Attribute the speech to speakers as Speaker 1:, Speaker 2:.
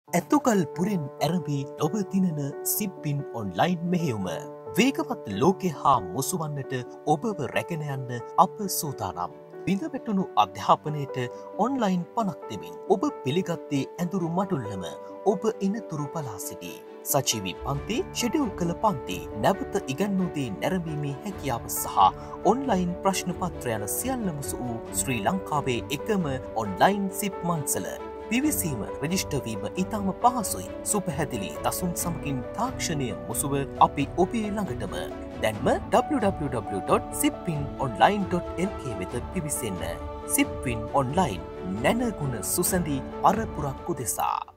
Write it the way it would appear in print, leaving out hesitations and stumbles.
Speaker 1: ඇතුකල් පුරෙන් ඇරඹී ඔබ දිනන සිප්පින් ඔන්ලයින් මෙහෙයුම. වේගවත් ලෝකෙ හා මුසුවන්නට ඔබව රැගෙන යන්න අප සූදානම්. බිඳවැටුණු අධ්‍යාපනයට ඔන්ලයින් පනක් දෙමින් ඔබ පිළිගත්තේ ඇඳුරු මටුල්ලම ඔබ එනතුරු බලා සිටි. සජීවී පන්ති, ෂෙඩියුල් කළ පන්ති, නැවත ඉගැන්වූදී නැරඹීමේ හැකියාව සහ ඔන්ලයින් ප්‍රශ්න පත්‍ර යන සියල්ල මුසු වූ ශ්‍රී ලංකාවේ එකම ඔන්ලයින් සිප් මන්සල. පිවිසීම රෙජිස්ටර්වීම ඉතාම පහසුයි. සුපහැදිලි දසුන් සමගින් තාක්ෂණය මුසුව අපි ඔබේ ළඟටම. දැන්ම www.sippinonline.lk වෙත පිවිසෙන්න. සිප්පින් ඔන්ලයින් නැනගුණ සුසැඳි පරපුරක් උදෙසා.